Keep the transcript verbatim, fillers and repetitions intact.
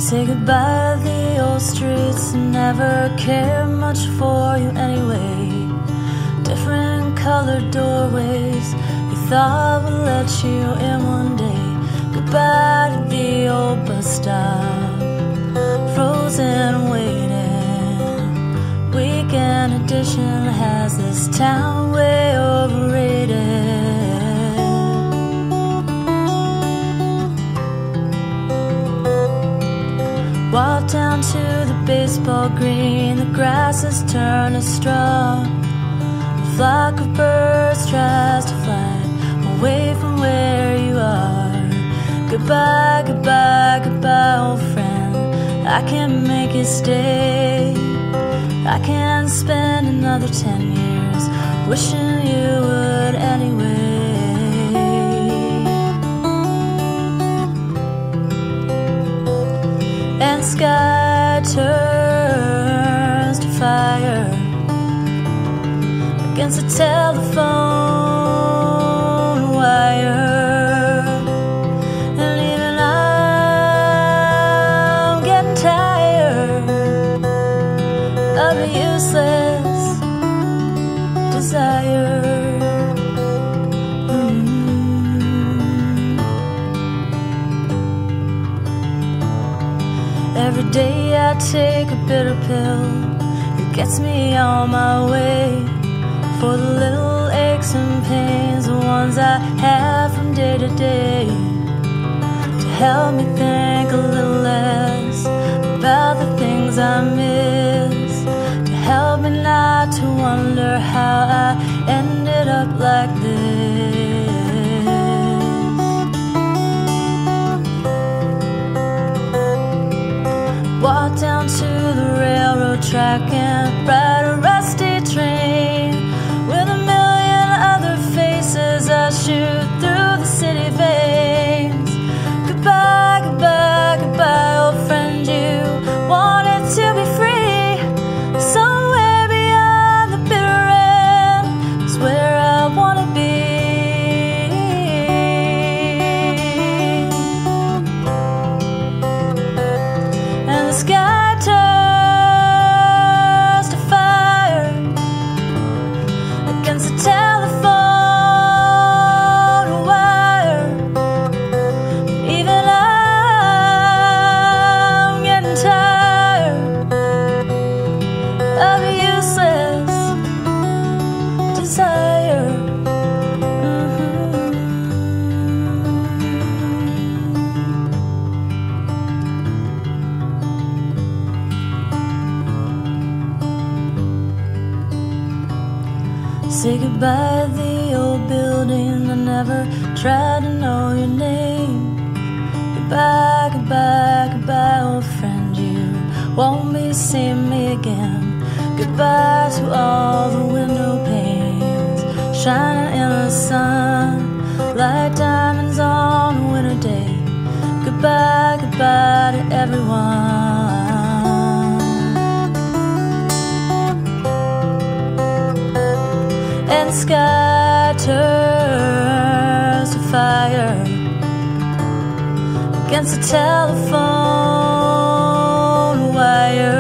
Say goodbye to the old streets and never care much for you anyway. Different colored doorways you thought would let you in one day. Goodbye to the old bus stop, frozen waiting. Weekend edition has this town way overrated. Walk down to the baseball green, the grass has turned to straw. A flock of birds tries to fly away from where you are. Goodbye, goodbye, goodbye, old friend, I can't make you stay. I can't spend another ten years wishing you would anyway. And the sky turns to fire against the telephone wire. And even I'm getting tired of a useless desire. Every day I take a bitter pill, it gets me on my way. For the little aches and pains, the ones I have from day to day, to help me think a little less about the things I miss, to help me not to wonder how I ended up like this. Walk down to the railroad track and ride a rusty train with a million other faces I shoot through the city veins. Goodbye, goodbye, goodbye, old friend, you wanted to be free. Somewhere beyond the bitter end is where I wanna be. And the sky turns to fire against the telephone wire. Even I'm getting tired of a useless desire. Say goodbye to the old building, I never tried to know your name. Goodbye, goodbye, goodbye, old friend, you won't be seeing me again. Goodbye to all the window panes shining in the sun like diamonds on a winter day. Goodbye, goodbye to everyone. And the sky turns to fire against the telephone wire.